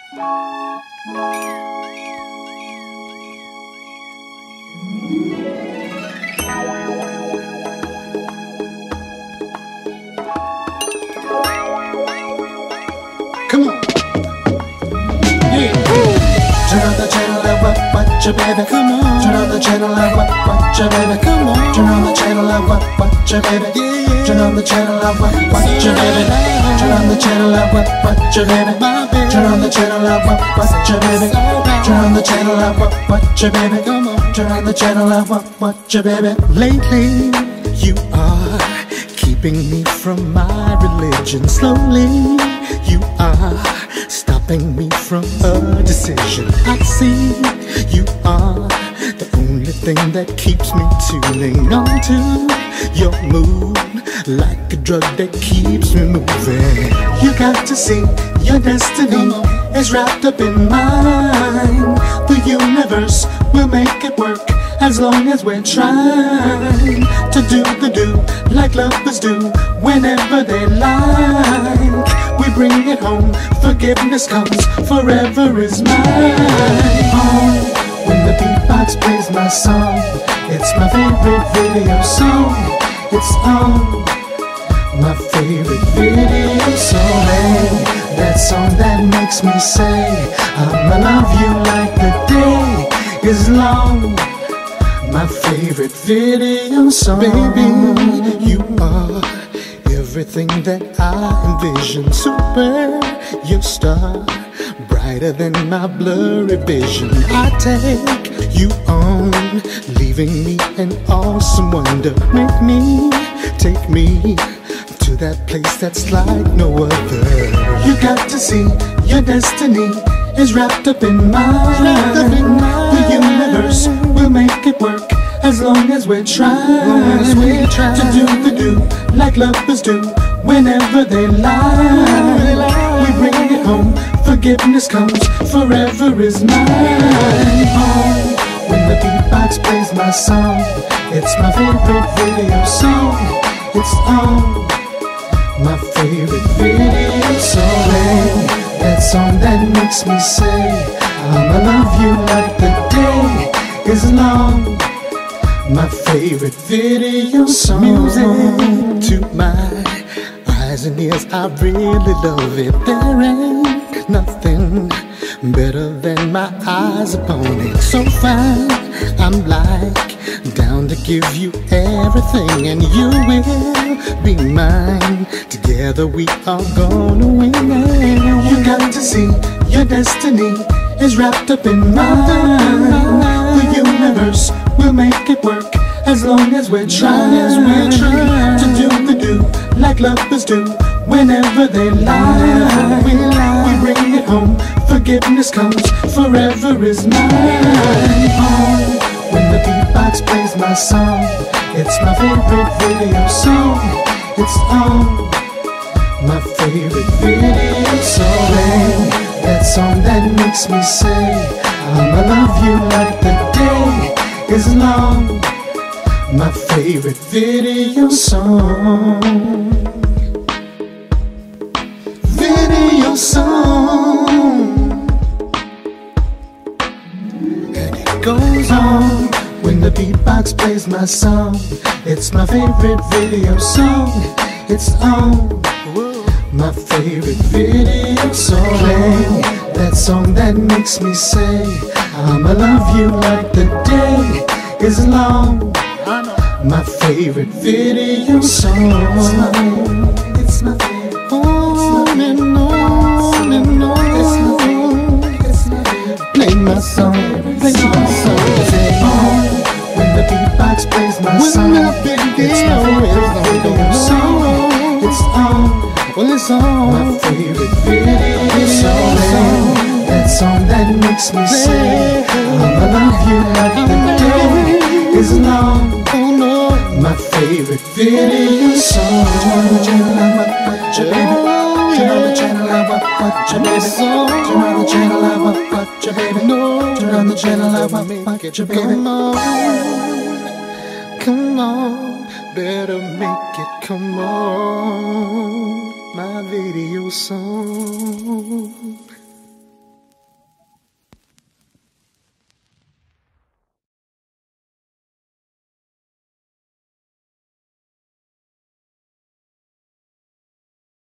Come on. Yeah. Turn on the channel and watch your baby. Come on. Turn on the channel and watch your baby. Come on. Turn on the channel and watch your baby. Yeah. Turn on the channel and watch your baby. Turn on the channel and watch your baby. Turn on the channel and watch your baby. Turn on the channel and watch your baby. Come on. Turn on the channel and watch your baby. Lately, you are keeping me from my religion. Slowly, you are stopping me from a decision. I see you are the only thing that keeps me tuning on to your mood, like a drug that keeps me moving. You got to see your destiny is wrapped up in mine. The universe will make it work as long as we're trying to do the do like lovers do whenever they like. We bring it home, forgiveness comes, forever is mine. Oh, when the beatbox plays my song, it's my favorite video song. It's on my favorite video song. Hey, that song that makes me say I'ma love you like the day is long. My favorite video song. Baby, you are everything that I envision. Super, your star, brighter than my blurry vision. I take you on, leaving me an awesome wonder. Make me, take me to that place that's like no other. You got to see your destiny is wrapped up in mine. The universe will make it work as long as we're trying to do the do like lovers do whenever they like. We bring it home, forgiveness comes, forever is mine. Oh, when the beatbox plays my song, it's my favorite video song. It's on my favorite video song. Hey, that song that makes me say I'ma love you like the day is long. My favorite video song. Music to my eyes and ears, I really love it. There ain't nothing better than my eyes upon it. So fine, I'm like down to give you everything, and you will be mine. Together we are gonna win. You got to see your destiny is wrapped up in mine. The universe will make it work as long as we're trying to do the do like lovers do whenever they like. We bring it home, forgiveness comes, forever is mine. Oh, when the beatbox plays my song, it's my favorite video song. It's on my favorite video song. Hey, that song that makes me say I'ma love you like the day is long. My favorite video song. Video song. And it goes on when the beatbox plays my song. It's my favorite video song. It's on my favorite video song. Play that song that makes me say I'ma love you like the day is long. My favorite video song. It's my favorite. On and on and on. Play my song. Play my song. When the beatbox plays my song, it's my favorite video song. It's on. Well, it's on my favorite video song. That song that makes me say I'ma love you like the day is long. Oh no, my favorite video song. Turn on the channel and watch your baby. Turn on the channel and watch your baby. Turn on the channel and watch your baby. Turn on the channel and watch your baby. Come on, come on, better make it. Come on, my video song.